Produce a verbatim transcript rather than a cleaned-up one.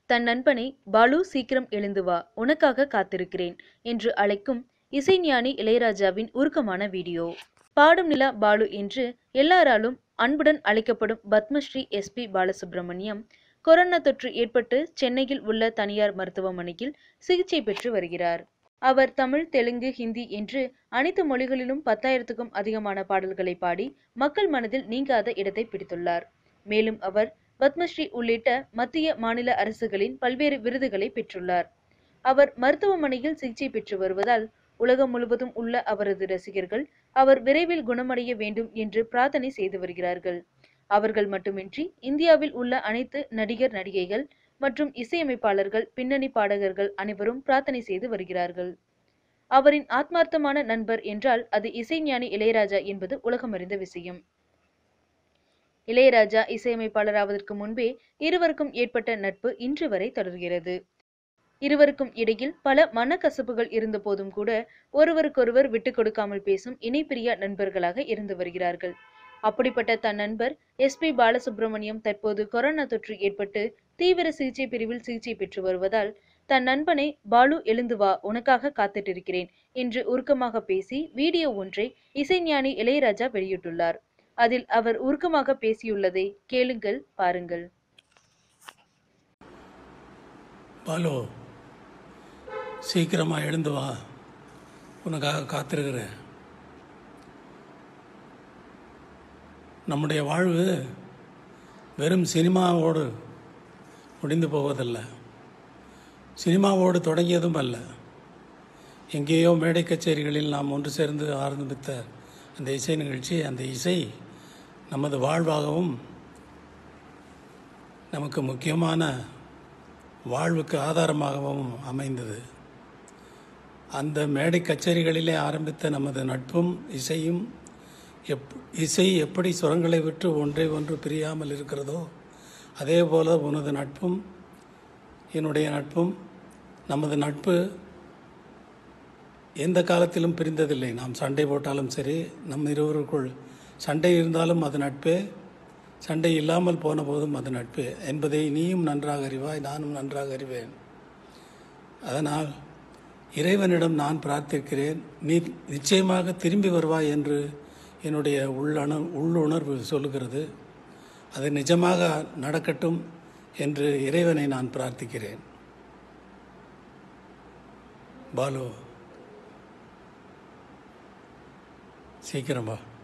தன் நண்பனை பாலு சீக்கிரம் எழுந்து வா, உனக்காக காத்திருக்கிறேன் என்று அழைக்கும் இசைஞானி இளையராஜாவின் உருக்கமான வீடியோ. பாடும் நிலா பாலு என்று எல்லாராலும் அன்புடன் அழைக்கப்படும் Padmashri S P Balasubrahmanyam corona தொற்று ஏற்பட்டு சென்னையில் உள்ள தனியார் மருத்துவமனையில் சிகிச்சை பெற்று வருகிறார். அவர் தமிழ், தெலுங்கு, ஹிந்தி என்று அனைத்து மொழிகளிலும் பத்தாயிரத்துக்கும் அதிகமான பாடல்களை பாடி மக்கள் மனதில் நீங்காத இடத்தை பிடித்துள்ளார். மேலும் அவர் பத்மஸ்ரீ உள்ளிட்ட மத்திய, மாநில அரசுகளின் பல்வேறு விருதுகளை பெற்றுள்ளார். அவர் மருத்துவமனையில் சிகிச்சை பெற்று வருவதால் உலகம் முழுவதும் உள்ள அவரது ரசிகர்கள் அவர் விரைவில் குணமடைய வேண்டும் என்று பிரார்த்தனை செய்து வருகிறார்கள். அவர்கள் மட்டுமின்றி இந்தியாவில் உள்ள அனைத்து நடிகர், நடிகைகள் மற்றும் இசையமைப்பாளர்கள், பின்னணி பாடகர்கள் அனைவரும் பிரார்த்தனை செய்து வருகிறார்கள். அவரின் ஆத்மார்த்தமான நண்பர் என்றால் அது இசைஞானி இளையராஜா என்பது உலகமறிந்த விஷயம். இளையராஜா இசையமைப்பாளராவதற்கு முன்பே இருவருக்கும் ஏற்பட்ட நட்பு இன்று வரை தொடர்கிறது. இருவருக்கும் இடையில் பல மனக்கசப்புகள் இருந்த போதும் கூட ஒருவருக்கொருவர் விட்டுக் கொடுக்காமல் பேசும் இணைப்பிரியா நண்பர்களாக இருந்து வருகிறார்கள். அப்படிப்பட்ட தன் நண்பர் எஸ் பி பாலசுப்ரமணியம் தற்போது கொரோனா தொற்று ஏற்பட்டு தீவிர சிகிச்சை பிரிவில் சிகிச்சை பெற்று வருவதால் தன் நண்பனை பாலு எழுந்து வா, உனக்காக காத்துட்டிருக்கிறேன் என்று உருக்கமாக பேசி வீடியோ ஒன்றை இசைஞானி இளையராஜா வெளியிட்டுள்ளார். அதில் அவர் உருக்கமாக பேசியுள்ளதை கேளுங்கள், பாருங்கள். பாலு, சீக்கிரமா எழுந்து வா, உனக்காக காத்திருக்கிறேன். நம்முடைய வாழ்வு வெறும் சினிமாவோடு முடிந்து போவதல்ல, சினிமாவோடு தொடங்கியதும் அல்ல. எங்கேயோ மேடை கச்சேரிகளில் நாம் ஒன்று சேர்ந்து ஆரம்பித்த அந்த இசை நிகழ்ச்சி, அந்த இசை நமது வாழ்வாகவும் நமக்கு முக்கியமான வாழ்வுக்கு ஆதாரமாகவும் அமைந்தது. அந்த மேடை கச்சேரிகளிலே ஆரம்பித்த நமது நட்பும் இசையும் எப் இசை எப்படி சுரங்களை விட்டு ஒன்றை ஒன்று பிரியாமல் இருக்கிறதோ அதே போல உனது நட்பும் என்னுடைய நட்பும், நமது நட்பு எந்த காலத்திலும் பிரிந்ததில்லை. நாம் சண்டை போட்டாலும் சரி, நம் இருவருக்குள் சண்டை இருந்தாலும் அது நட்பே, சண்டை இல்லாமல் போன போதும் அது நட்பே என்பதை நீயும் நன்றாக அறிவாய், நானும் நன்றாக அறிவேன். அதனால் இறைவனிடம் நான் பிரார்த்திக்கிறேன், நீ நிச்சயமாக திரும்பி வருவாய் என்று என்னுடைய உள்ளணு உள்ளுணர்வு சொல்லுகிறது. அது நிஜமாக நடக்கட்டும் என்று இறைவனை நான் பிரார்த்திக்கிறேன். பாலு, சீக்கிரம் வா.